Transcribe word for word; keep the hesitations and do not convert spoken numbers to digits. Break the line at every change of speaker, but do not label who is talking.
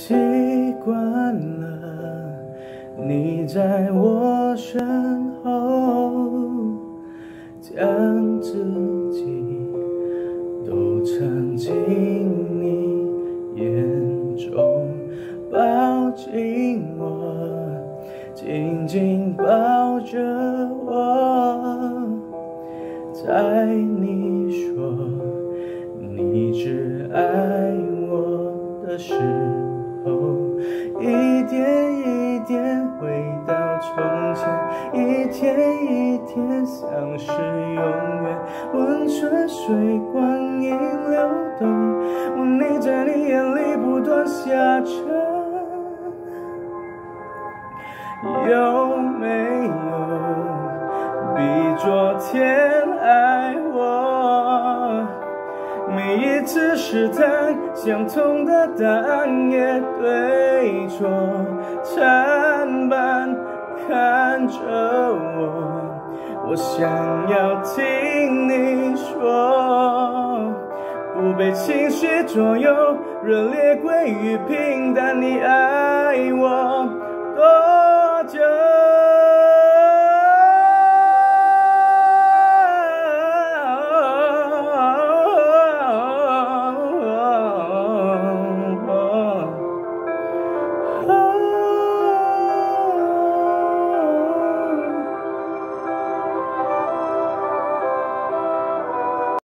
习惯了你在我身后，将自己都藏进你眼中，抱紧我，紧紧抱着我，在你说你只爱我的时候，一点一点回到从前，一天一天像是永远，温存随光阴流动，我你在你眼里不断下沉，有没有比昨天爱我？每一次试探，相同的答案也对错参半，看着我，我想要听你说，不被情绪左右，热烈归于平淡，你爱我多久？